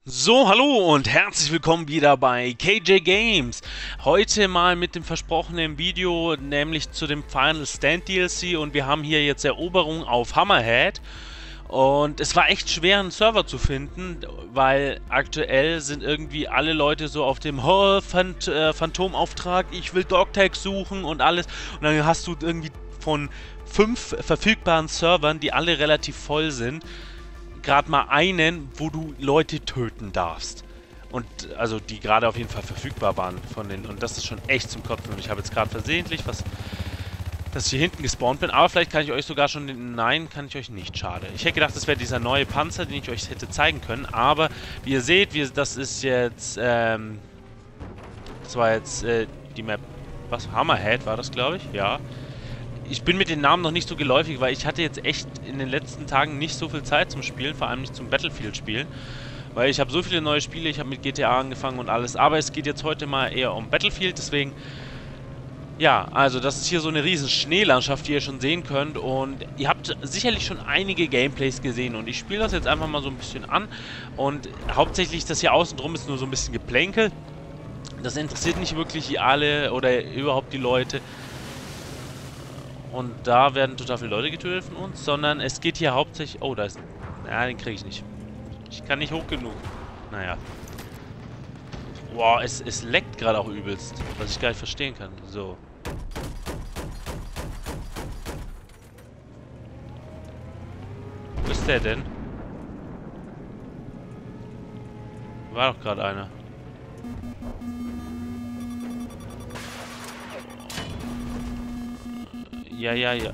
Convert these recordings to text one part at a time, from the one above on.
So, hallo und herzlich willkommen wieder bei KJ Games. Heute mal mit dem versprochenen Video, nämlich zu dem Final Stand DLC, und wir haben hier jetzt Eroberung auf Hammerhead. Und es war echt schwer, einen Server zu finden, weil aktuell sind irgendwie alle Leute so auf dem Phantomauftrag, ich will Dogtags suchen und alles. Und dann hast du irgendwie von 5 verfügbaren Servern, die alle relativ voll sind, gerade mal einen, wo du Leute töten darfst. Und also die gerade auf jeden Fall verfügbar waren von den. Und das ist schon echt zum Kotzen. Und ich habe jetzt gerade versehentlich dass ich hier hinten gespawnt bin. Aber vielleicht kann ich euch sogar schon Nein, kann ich euch nicht. Schade. Ich hätte gedacht, das wäre dieser neue Panzer, den ich euch hätte zeigen können. Aber wie ihr seht, das ist jetzt, das war jetzt die Map. Was? Hammerhead war das, glaube ich? Ja. Ich bin mit den Namen noch nicht so geläufig, weil ich hatte jetzt echt in den letzten Tagen nicht so viel Zeit zum Spielen, vor allem nicht zum Battlefield-Spielen. Weil ich habe so viele neue Spiele, ich habe mit GTA angefangen und alles. Aber es geht jetzt heute mal eher um Battlefield, deswegen... Ja, also das ist hier so eine riesen Schneelandschaft, die ihr schon sehen könnt. Und ihr habt sicherlich schon einige Gameplays gesehen. Und ich spiele das jetzt einfach mal so ein bisschen an. Und hauptsächlich das hier außen drum ist nur so ein bisschen Geplänkel. Das interessiert nicht wirklich alle oder überhaupt die Leute. Und da werden total viele Leute getötet von uns, sondern es geht hier hauptsächlich... Oh, da ist... Ja, den kriege ich nicht. Ich kann nicht hoch genug. Naja. Boah, es leckt gerade auch übelst, was ich gar nicht verstehen kann. So. Wo ist der denn? War doch gerade einer. Ja, ja, ja.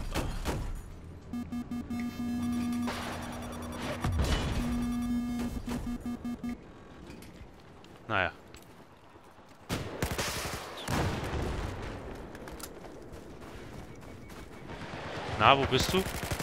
Naja. Na, wo bist du?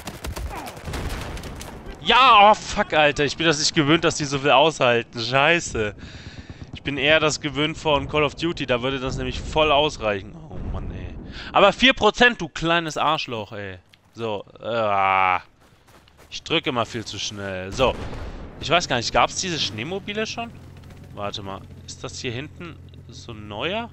Ja, oh fuck, Alter. Ich bin das nicht gewöhnt, dass die so viel aushalten. Scheiße. Ich bin eher das gewöhnt von Call of Duty. Da würde das nämlich voll ausreichen. Oh Mann, ey. Aber 4%, du kleines Arschloch, ey. So, ich drücke immer viel zu schnell. So. Ich weiß gar nicht, gab es diese Schneemobile schon? Warte mal. Ist das hier hinten so ein neuer?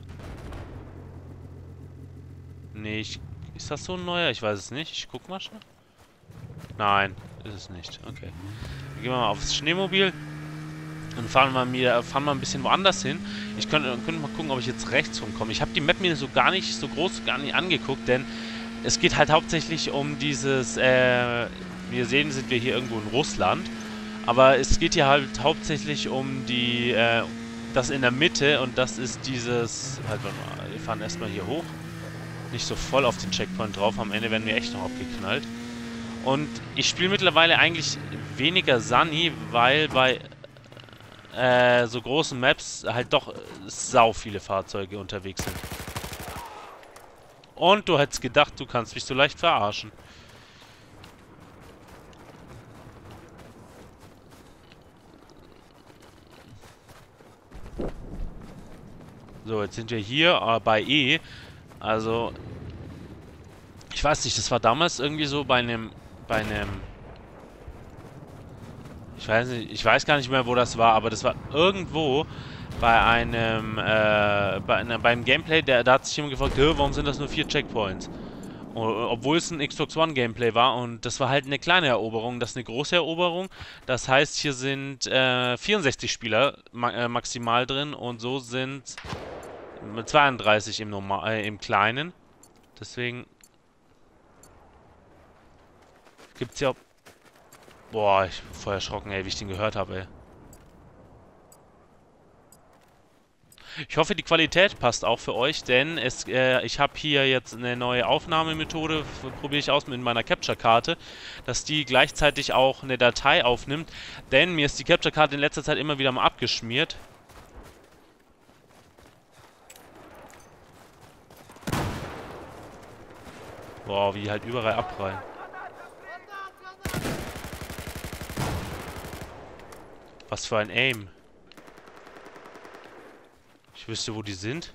Nee, ist das so ein neuer? Ich weiß es nicht. Ich guck mal schnell. Nein, ist es nicht. Okay. Dann gehen wir mal aufs Schneemobil und fahren mal ein bisschen woanders hin. Ich könnte mal gucken, ob ich jetzt rechts rumkomme. Ich habe die Map mir so groß gar nicht angeguckt, denn es geht halt hauptsächlich um dieses, wie ihr sehen, sind wir hier irgendwo in Russland. Aber es geht hier halt hauptsächlich um das in der Mitte, und das ist dieses, halt, warte mal, wir fahren erstmal hier hoch. Nicht so voll auf den Checkpoint drauf, am Ende werden wir echt noch abgeknallt. Und ich spiele mittlerweile eigentlich weniger Sunny, weil bei so großen Maps halt doch sau viele Fahrzeuge unterwegs sind. Und du hättest gedacht, du kannst mich so leicht verarschen. So, jetzt sind wir hier bei E. Also, ich weiß nicht, das war damals irgendwie so bei einem... Ich weiß nicht, ich weiß gar nicht mehr, wo das war, aber das war irgendwo bei beim Gameplay, da hat sich jemand gefragt, warum sind das nur 4 Checkpoints? Obwohl es ein Xbox One Gameplay war, und das war halt eine kleine Eroberung, das ist eine große Eroberung. Das heißt, hier sind 64 Spieler maximal drin, und so sind 32 im Kleinen. Deswegen gibt's ja... Boah, ich bin voll erschrocken, ey, wie ich den gehört habe, ey. Ich hoffe, die Qualität passt auch für euch, denn ich habe hier jetzt eine neue Aufnahmemethode, probiere ich aus mit meiner Capture-Karte, dass die gleichzeitig auch eine Datei aufnimmt, denn mir ist die Capture-Karte in letzter Zeit immer wieder mal abgeschmiert. Boah, wie die halt überall abprallen. Was für ein Aim. Ich wüsste, wo die sind.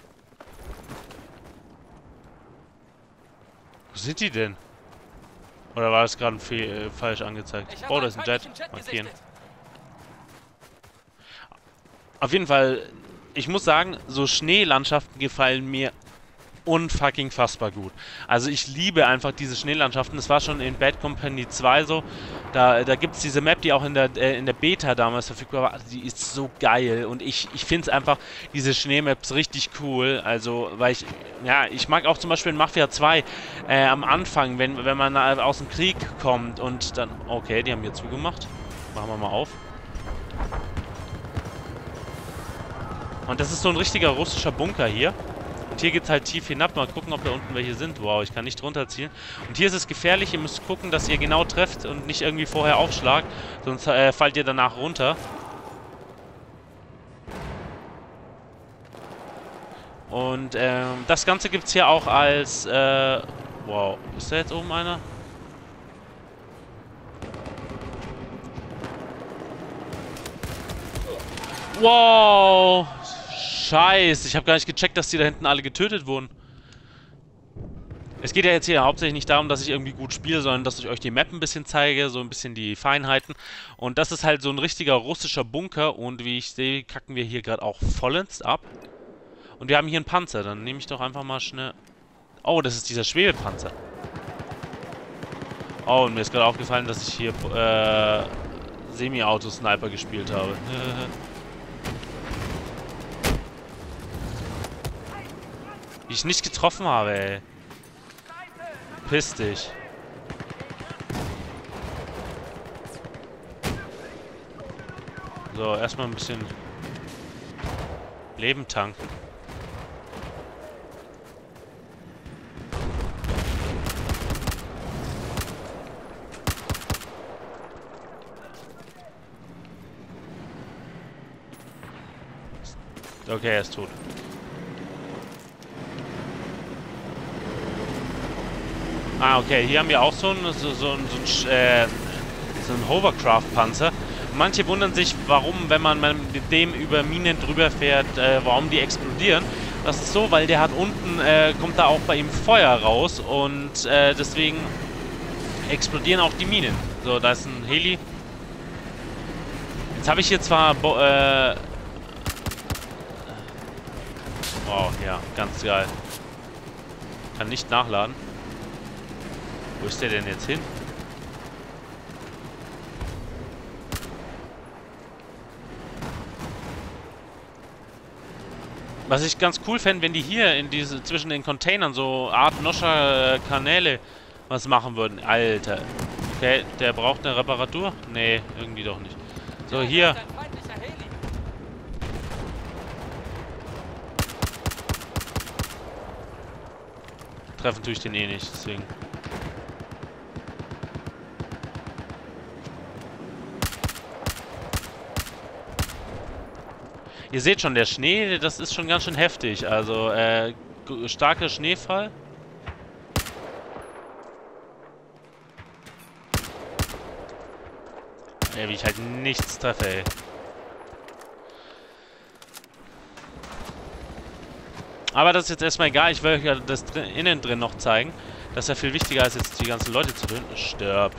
Wo sind die denn? Oder war das gerade falsch angezeigt? Oh, da ist ein Jet. Markieren. Auf jeden Fall, ich muss sagen, so Schneelandschaften gefallen mir unfucking fassbar gut. Also ich liebe einfach diese Schneelandschaften. Das war schon in Bad Company 2 so. Da gibt es diese Map, die auch in der Beta damals verfügbar war. Also die ist so geil. Und ich finde es einfach, diese Schneemaps richtig cool. Also, weil ich mag auch zum Beispiel in Mafia 2 am Anfang, wenn man aus dem Krieg kommt und dann... Okay, die haben hier zugemacht. Machen wir mal auf. Und das ist so ein richtiger russischer Bunker hier. Und hier geht es halt tief hinab. Mal gucken, ob da unten welche sind. Wow, ich kann nicht drunter zielen. Und hier ist es gefährlich. Ihr müsst gucken, dass ihr genau trefft und nicht irgendwie vorher aufschlagt. Sonst fallt ihr danach runter. Und das Ganze gibt es hier auch als... wow, ist da jetzt oben einer? Wow! Scheiße, ich habe gar nicht gecheckt, dass die da hinten alle getötet wurden. Es geht ja jetzt hier hauptsächlich nicht darum, dass ich irgendwie gut spiele, sondern dass ich euch die Map ein bisschen zeige, so ein bisschen die Feinheiten. Und das ist halt so ein richtiger russischer Bunker und wie ich sehe, kacken wir hier gerade auch vollends ab. Und wir haben hier einen Panzer, dann nehme ich doch einfach mal schnell... Oh, das ist dieser Schwebepanzer. Oh, und mir ist gerade aufgefallen, dass ich hier Semi-Auto-Sniper gespielt habe. Die ich nicht getroffen habe, ey. Piss dich. So, erstmal ein bisschen Leben tanken. Okay, er ist tot. Ah, okay, hier haben wir auch so einen Hovercraft-Panzer. Manche wundern sich, warum, wenn man mit dem über Minen drüber fährt, warum die explodieren. Das ist so, weil der hat unten, kommt da auch bei ihm Feuer raus und deswegen explodieren auch die Minen. So, da ist ein Heli. Jetzt habe ich hier zwar... oh, ja, ganz geil. Kann nicht nachladen. Wo ist der denn jetzt hin? Was ich ganz cool fände, wenn die hier in zwischen den Containern so Art Noscher-Kanäle was machen würden. Alter. Okay, der braucht eine Reparatur? Nee, irgendwie doch nicht. So, hier. Treffen tue ich den eh nicht, deswegen. Ihr seht schon, der Schnee, das ist schon ganz schön heftig. Also, starker Schneefall. Ja, wie ich halt nichts treffe, ey. Aber das ist jetzt erstmal egal. Ich will euch ja das innen drin noch zeigen. Das ist ja viel wichtiger, als jetzt die ganzen Leute zu töten. Stirb.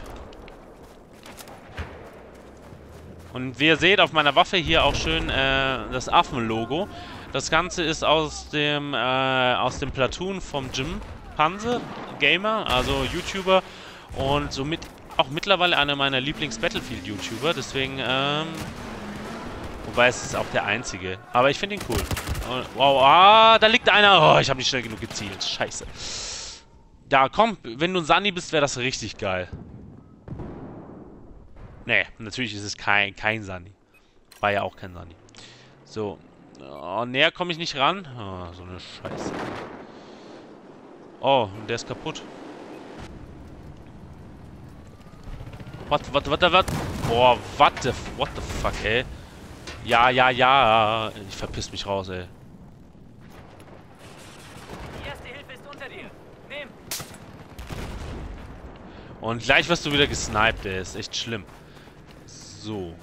Und wie ihr seht, auf meiner Waffe hier auch schön das Affen-Logo. Das Ganze ist aus dem Platoon vom Jim Panse, Gamer, also YouTuber. Und somit auch mittlerweile einer meiner Lieblings-Battlefield-YouTuber. Deswegen, wobei es ist auch der einzige. Aber ich finde ihn cool. Und, wow, da liegt einer. Oh, ich habe nicht schnell genug gezielt. Scheiße. Ja, komm, wenn du ein Sunny bist, wäre das richtig geil. Nee, natürlich ist es kein Sunny. War ja auch kein Sunny. So. Oh, näher komme ich nicht ran. Oh, so eine Scheiße. Oh, und der ist kaputt. What? Boah, what the fuck, ey. Ja. Ich verpiss mich raus, ey. Die erste Hilfe ist unter dir. Nimm. Und gleich wirst du wieder gesniped, ey. Ist echt schlimm. So.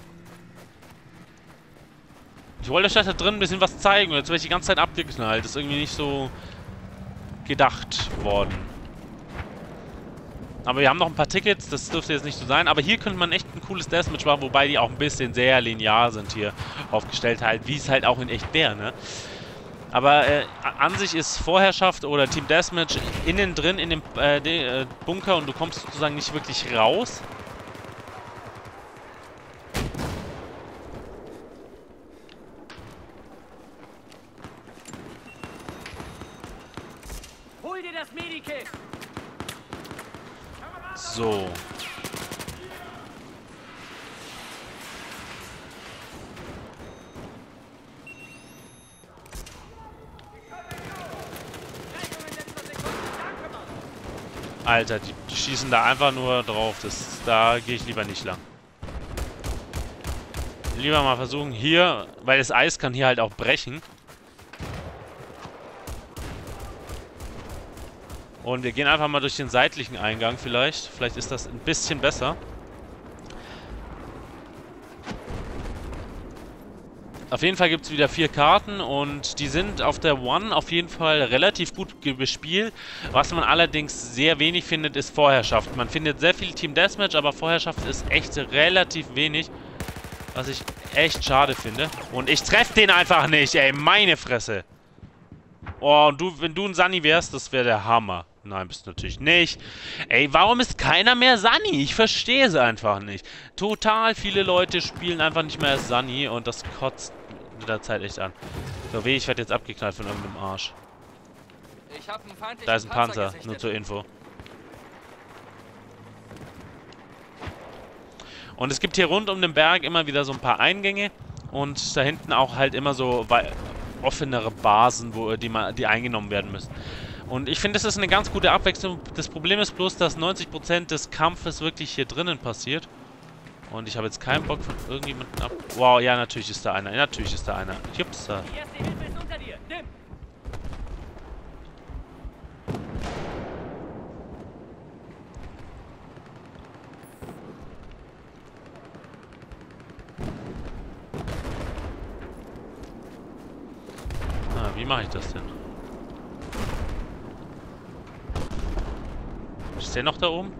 Ich wollte euch da drin ein bisschen was zeigen. Jetzt werde ich die ganze Zeit abgeknallt. Das ist irgendwie nicht so gedacht worden. Aber wir haben noch ein paar Tickets, das dürfte jetzt nicht so sein. Aber hier könnte man echt ein cooles Deathmatch machen, wobei die auch ein bisschen sehr linear sind hier aufgestellt, halt, wie es halt auch in echt wäre, ne? Aber an sich ist Vorherrschaft oder Team Deathmatch innen drin in dem Bunker und du kommst sozusagen nicht wirklich raus. Hol dir das Medikit! So. Alter, die schießen da einfach nur drauf. Da gehe ich lieber nicht lang. Lieber mal versuchen hier, weil das Eis kann hier halt auch brechen. Und wir gehen einfach mal durch den seitlichen Eingang vielleicht. Vielleicht ist das ein bisschen besser. Auf jeden Fall gibt es wieder 4 Karten und die sind auf der One auf jeden Fall relativ gut bespielt. Was man allerdings sehr wenig findet, ist Vorherrschaft. Man findet sehr viel Team Deathmatch, aber Vorherrschaft ist echt relativ wenig. Was ich echt schade finde. Und ich treffe den einfach nicht, ey. Meine Fresse. Oh, und wenn du ein Sunny wärst, das wäre der Hammer. Nein, bist du natürlich nicht. Ey, warum ist keiner mehr Sunny? Ich verstehe es einfach nicht. Total viele Leute spielen einfach nicht mehr Sunny und das kotzt mit der Zeit echt an. So, weh, ich werde jetzt abgeknallt von irgendeinem Arsch. Ich hab einen feindlichen Da ist ein Panzer, gesichtet. nur zur Info. Und es gibt hier rund um den Berg immer wieder so ein paar Eingänge und da hinten auch halt immer so offenere Basen, wo die eingenommen werden müssen. Und ich finde, das ist eine ganz gute Abwechslung. Das Problem ist bloß, dass 90% des Kampfes wirklich hier drinnen passiert. Und ich habe jetzt keinen Bock von irgendjemandem ab... Wow, ja, natürlich ist da einer. Natürlich ist da einer. Jups, da. Die erste Hilfe ist unter dir. Nimm! Ah, wie mache ich das denn? Ist der noch da oben?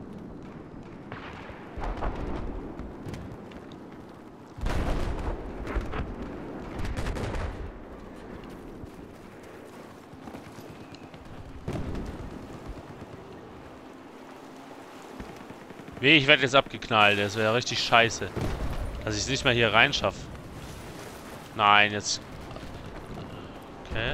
Weh, ich werde jetzt abgeknallt. Das wäre richtig scheiße. Dass ich es nicht mehr hier reinschaffe. Nein, jetzt... Okay.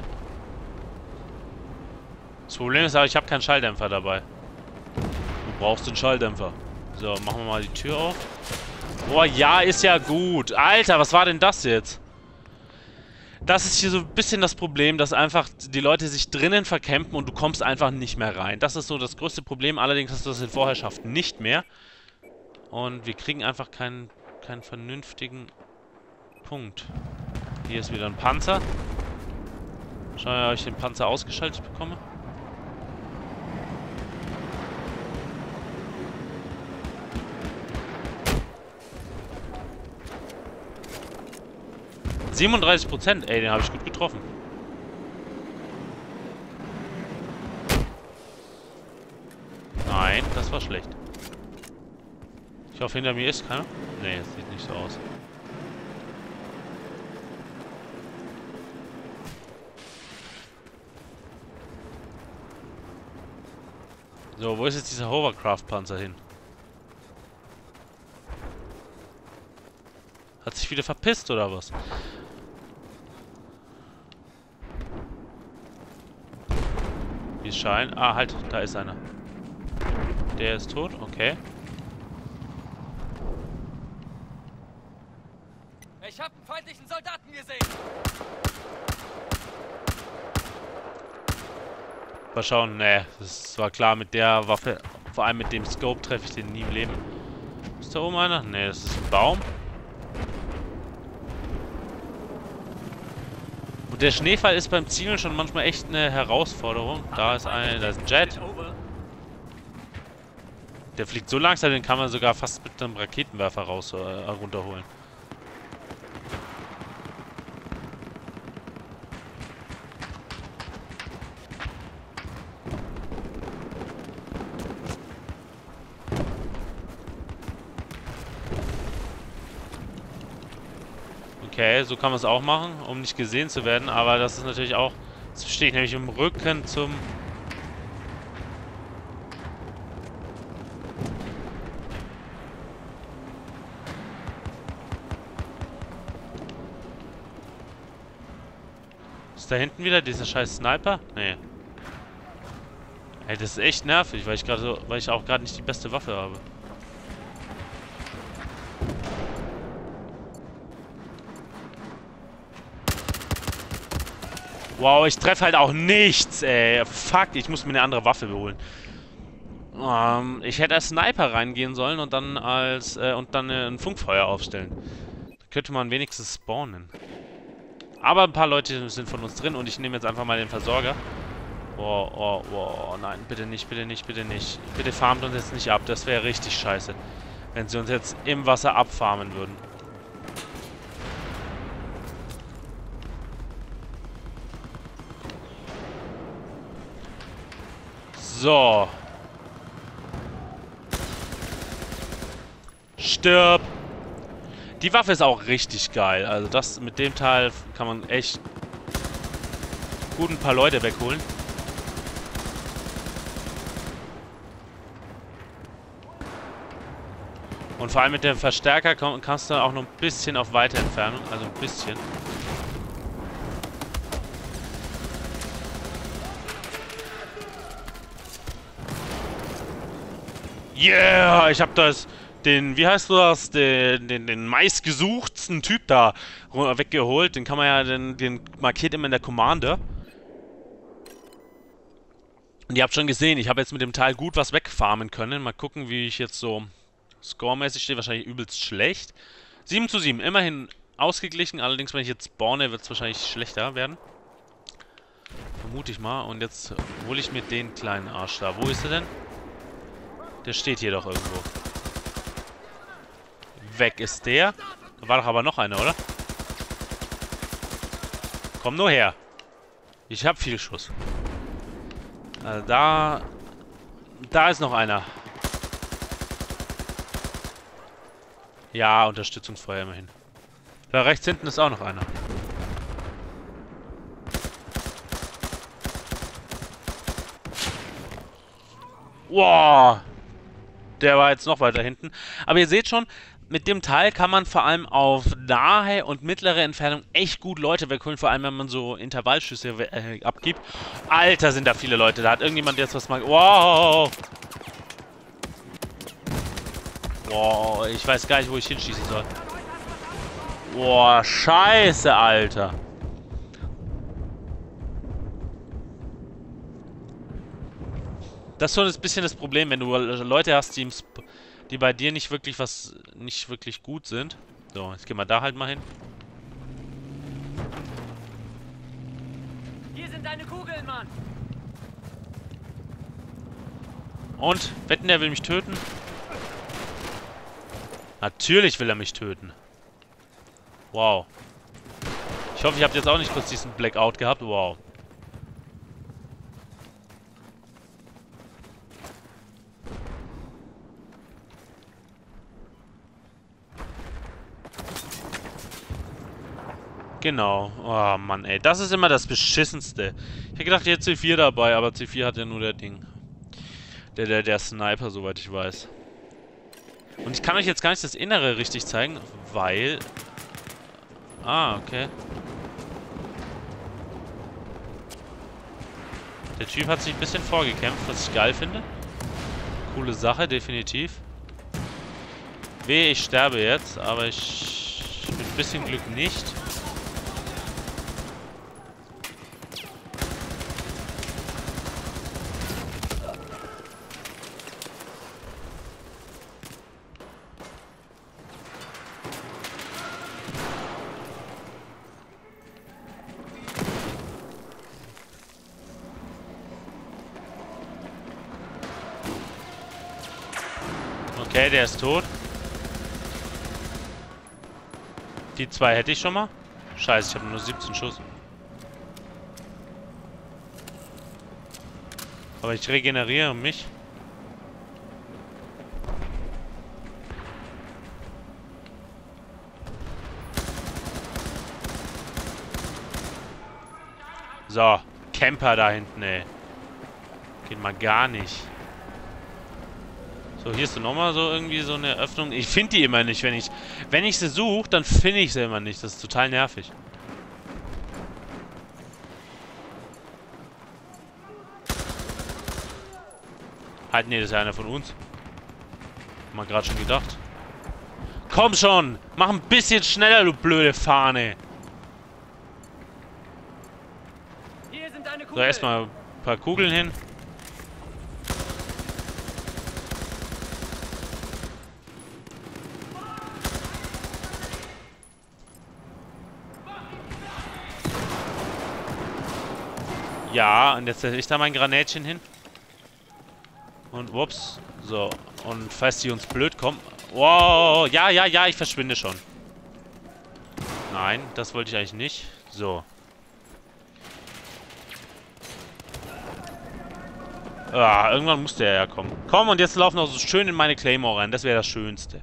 Das Problem ist aber, ich habe keinen Schalldämpfer dabei. Du brauchst den Schalldämpfer. So, machen wir mal die Tür auf. Boah, ja, ist ja gut. Alter, was war denn das jetzt? Das ist hier so ein bisschen das Problem, dass einfach die Leute sich drinnen vercampen und du kommst einfach nicht mehr rein. Das ist so das größte Problem. Allerdings hast du das in Vorherrschaft nicht mehr. Und wir kriegen einfach keinen vernünftigen Punkt. Hier ist wieder ein Panzer. Schauen wir mal, ob ich den Panzer ausgeschaltet bekomme. %, ey, den habe ich gut getroffen. Nein, das war schlecht. Ich hoffe, hinter mir ist keiner. Nee, es sieht nicht so aus. So, wo ist jetzt dieser Hovercraft-Panzer hin? Hat sich wieder verpisst, oder was? Wie es scheint. Ah, halt, da ist einer. Der ist tot, okay. Ich hab einen feindlichen Soldaten gesehen! Mal schauen, ne, das war klar, mit der Waffe, vor allem mit dem Scope treffe ich den nie im Leben. Ist da oben einer? Ne, das ist ein Baum. Und der Schneefall ist beim Zielen schon manchmal echt eine Herausforderung. Da ist ein Jet. Der fliegt so langsam, den kann man sogar fast mit einem Raketenwerfer runterholen. Okay, so kann man es auch machen, um nicht gesehen zu werden. Aber das ist natürlich auch... Jetzt stehe ich nämlich im Rücken zum... Ist da hinten wieder dieser scheiß Sniper? Nee. Ey, das ist echt nervig, weil ich auch gerade nicht die beste Waffe habe. Wow, ich treffe halt auch nichts, ey. Fuck, ich muss mir eine andere Waffe holen. Ich hätte als Sniper reingehen sollen und dann ein Funkfeuer aufstellen. Da könnte man wenigstens spawnen. Aber ein paar Leute sind von uns drin und ich nehme jetzt einfach mal den Versorger. Oh, nein, bitte nicht, bitte nicht, bitte nicht. Bitte farmt uns jetzt nicht ab, das wäre richtig scheiße. Wenn sie uns jetzt im Wasser abfarmen würden. So. Stirb! Die Waffe ist auch richtig geil. Also das mit dem Teil kann man echt gut ein paar Leute wegholen. Und vor allem mit dem Verstärker kannst du auch noch ein bisschen auf weite Entfernung. Also ein bisschen. Yeah! Ich hab wie heißt das? Den meistgesuchtsten Typ da weggeholt. Den kann man ja, den markiert immer in der Commander. Und ihr habt schon gesehen, ich habe jetzt mit dem Teil gut was wegfarmen können. Mal gucken, wie ich jetzt so scoremäßig stehe. Wahrscheinlich übelst schlecht. 7:7, immerhin ausgeglichen. Allerdings, wenn ich jetzt spawne, wird es wahrscheinlich schlechter werden. Vermute ich mal. Und jetzt hole ich mir den kleinen Arsch da. Wo ist er denn? Der steht hier doch irgendwo. Weg ist der. Da war doch aber noch einer, oder? Komm nur her. Ich habe viel Schuss. Also da ist noch einer. Ja, Unterstützungsfeuer immerhin. Da rechts hinten ist auch noch einer. Wow. Der war jetzt noch weiter hinten. Aber ihr seht schon, mit dem Teil kann man vor allem auf nahe und mittlere Entfernung echt gut Leute wegholen. Vor allem, wenn man so Intervallschüsse abgibt. Alter, sind da viele Leute. Da hat irgendjemand jetzt was mal... Wow! Wow, ich weiß gar nicht, wo ich hinschießen soll. Boah, scheiße, Alter. Das ist so ein bisschen das Problem, wenn du Leute hast, die bei dir nicht wirklich gut sind. So, jetzt gehen wir da halt mal hin. Hier sind deine Kugeln, Mann. Und? Wetten, der will mich töten? Natürlich will er mich töten. Wow. Ich hoffe, ich habe jetzt auch nicht kurz diesen Blackout gehabt. Wow. Genau. Oh Mann, ey. Das ist immer das Beschissenste. Ich hätte gedacht, hier C4 dabei, aber C4 hat ja nur der Ding. Der Sniper, soweit ich weiß. Und ich kann euch jetzt gar nicht das Innere richtig zeigen, weil... Ah, okay. Der Typ hat sich ein bisschen vorgekämpft, was ich geil finde. Coole Sache, definitiv. Wehe, ich sterbe jetzt, aber ich mit ein bisschen Glück nicht. Okay, der ist tot. Die zwei hätte ich schon mal. Scheiße, ich habe nur 17 Schuss. Aber ich regeneriere mich. So, Camper da hinten, ey. Geht mal gar nicht. So, hier ist nochmal so irgendwie so eine Öffnung. Ich finde die immer nicht, wenn ich sie suche, dann finde ich sie immer nicht. Das ist total nervig. Halt, nee, das ist ja einer von uns. Haben wir gerade schon gedacht. Komm schon! Mach ein bisschen schneller, du blöde Fahne! Hier sind deine So, Kugeln. erstmal ein paar Kugeln hin. Ja, und jetzt setze ich da mein Granätchen hin. Und wups. So. Und falls die uns blöd kommen. Wow. Ja, ja, ja, ich verschwinde schon. Nein, das wollte ich eigentlich nicht. So. Ah, irgendwann muss der ja kommen. Komm, und jetzt laufen wir so schön in meine Claymore rein. Das wäre das Schönste.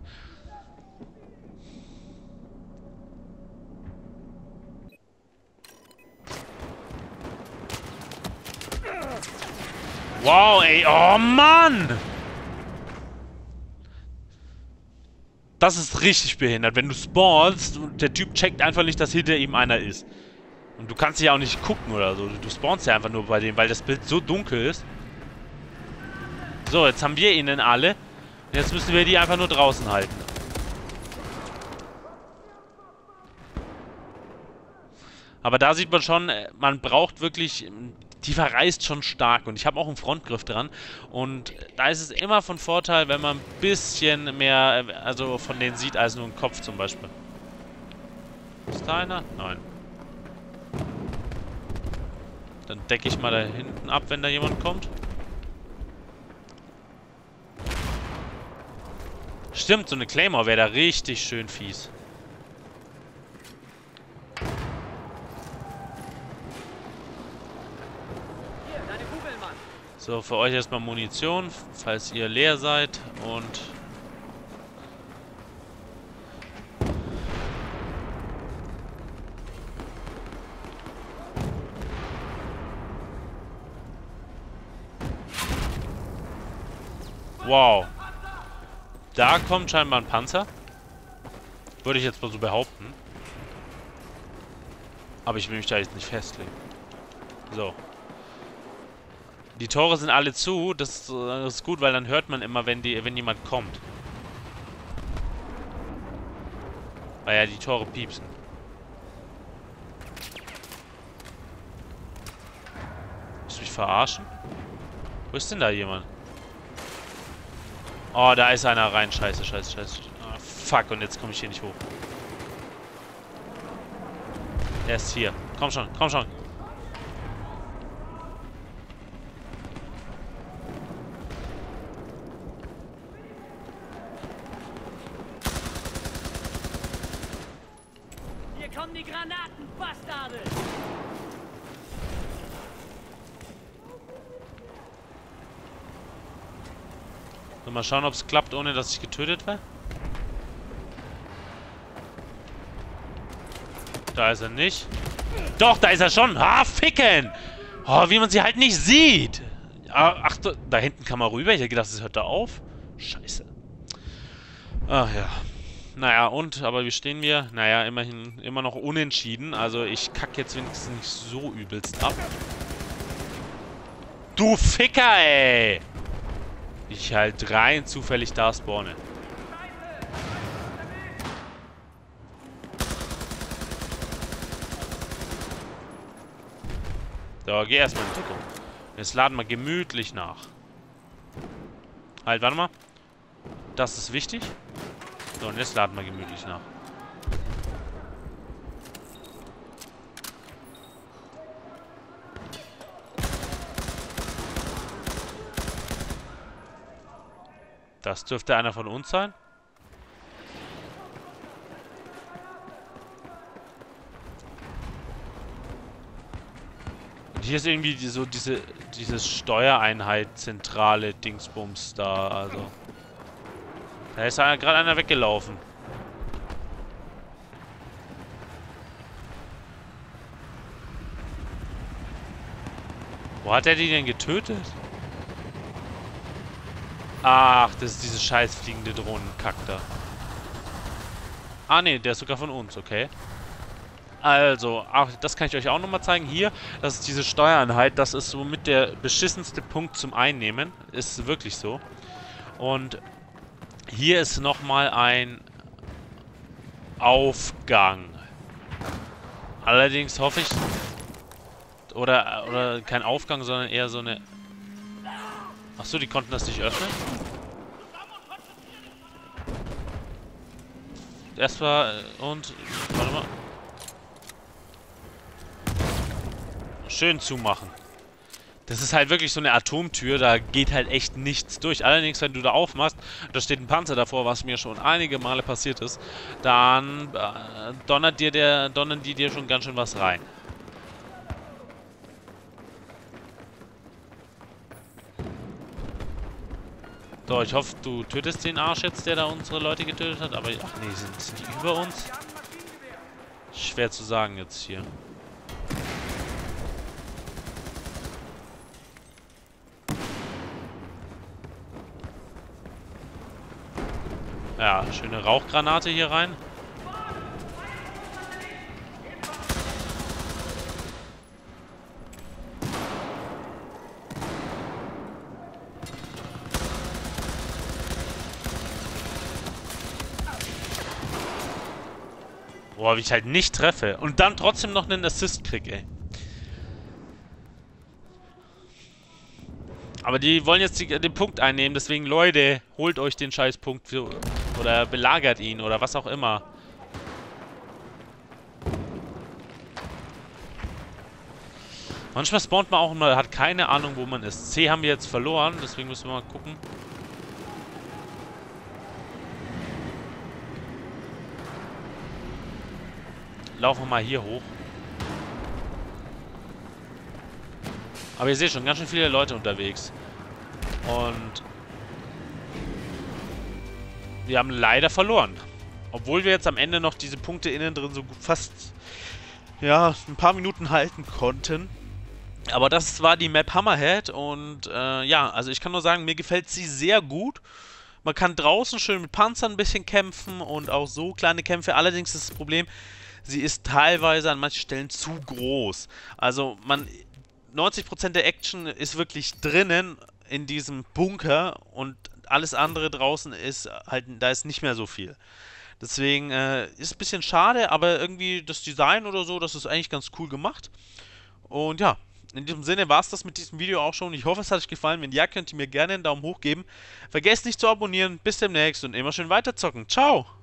Wow, ey. Oh, Mann! Das ist richtig behindert. Wenn du spawnst und der Typ checkt einfach nicht, dass hinter ihm einer ist. Und du kannst ja auch nicht gucken oder so. Du spawnst ja einfach nur bei dem, weil das Bild so dunkel ist. So, jetzt haben wir ihn alle. Und jetzt müssen wir die einfach nur draußen halten. Aber da sieht man schon, man braucht wirklich... Die verreißt schon stark. Und ich habe auch einen Frontgriff dran. Und da ist es immer von Vorteil, wenn man ein bisschen mehr, also von denen sieht, als nur ein Kopf zum Beispiel. Ist da einer? Nein. Dann decke ich mal da hinten ab, wenn da jemand kommt. Stimmt, so eine Claymore wäre da richtig schön fies. Hier, deine Kugeln, Mann. So, für euch erstmal Munition, falls ihr leer seid. Und... Wow. Da kommt scheinbar ein Panzer. Würde ich jetzt mal so behaupten. Aber ich will mich da jetzt nicht festlegen. So. Die Tore sind alle zu. Das ist gut, weil dann hört man immer, wenn jemand kommt. Weil ja die Tore piepsen. Willst du mich verarschen? Wo ist denn da jemand? Oh, da ist einer rein. Scheiße, scheiße, scheiße. Ah, fuck, und jetzt komme ich hier nicht hoch. Er ist hier. Komm schon, komm schon. Hier kommen die Granaten, Bastarde. So, mal schauen, ob es klappt, ohne dass ich getötet werde. Da ist er nicht. Doch, da ist er schon. Ah, ficken! Oh, wie man sie halt nicht sieht. Ach, da hinten kann man rüber. Ich hätte gedacht, es hört da auf. Scheiße. Ach ja. Naja, aber wie stehen wir? Naja, immerhin immer noch unentschieden. Also ich kacke jetzt wenigstens nicht so übelst ab. Du Ficker, ey! Ich halt rein zufällig da spawne. So, geh erstmal in Deckung. Jetzt laden wir gemütlich nach. Halt, warte mal. Das ist wichtig. So, und jetzt laden wir gemütlich nach. Das dürfte einer von uns sein. Und hier ist irgendwie dieses Steuereinheit, zentrale Dingsbums da, also. Da ist gerade einer weggelaufen. Wo hat er die denn getötet? Ach, das ist diese scheiß fliegende Drohnenkack da. Ah, ne, der ist sogar von uns, okay. Also, ach, das kann ich euch auch nochmal zeigen. Hier, das ist diese Steuereinheit. Das ist somit der beschissenste Punkt zum Einnehmen. Ist wirklich so. Und hier ist nochmal ein Aufgang. Allerdings hoffe ich... Oder kein Aufgang, sondern eher so eine... Achso, die konnten das nicht öffnen? Erstmal und... Warte mal. Schön zumachen. Das ist halt wirklich so eine Atomtür, da geht halt echt nichts durch. Allerdings, wenn du da aufmachst, da steht ein Panzer davor, was mir schon einige Male passiert ist, dann donnern die dir schon ganz schön was rein. So, ich hoffe, du tötest den Arsch jetzt, der da unsere Leute getötet hat. Aber, ach nee, sind die über uns? Schwer zu sagen jetzt hier. Ja, schöne Rauchgranate hier rein. Boah, wie ich halt nicht treffe. Und dann trotzdem noch einen Assist krieg, ey. Aber die wollen jetzt den Punkt einnehmen, deswegen, Leute, holt euch den Scheißpunkt für, oder belagert ihn oder was auch immer. Manchmal spawnt man auch und man hat keine Ahnung, wo man ist. C haben wir jetzt verloren, deswegen müssen wir mal gucken. Laufen wir mal hier hoch. Aber ihr seht schon, ganz schön viele Leute unterwegs. Und wir haben leider verloren. Obwohl wir jetzt am Ende noch diese Punkte innen drin so fast, ja, ein paar Minuten halten konnten. Aber das war die Map Hammerhead und ja, also ich kann nur sagen, mir gefällt sie sehr gut. Man kann draußen schön mit Panzern ein bisschen kämpfen und auch so kleine Kämpfe. Allerdings ist das Problem, sie ist teilweise an manchen Stellen zu groß. Also 90% der Action ist wirklich drinnen in diesem Bunker und alles andere draußen ist halt, da ist nicht mehr so viel. Deswegen ist ein bisschen schade, aber irgendwie das Design oder so, das ist eigentlich ganz cool gemacht. Und ja, in diesem Sinne war es das mit diesem Video auch schon. Ich hoffe, es hat euch gefallen. Wenn ja, könnt ihr mir gerne einen Daumen hoch geben. Vergesst nicht zu abonnieren. Bis demnächst und immer schön weiterzocken. Ciao!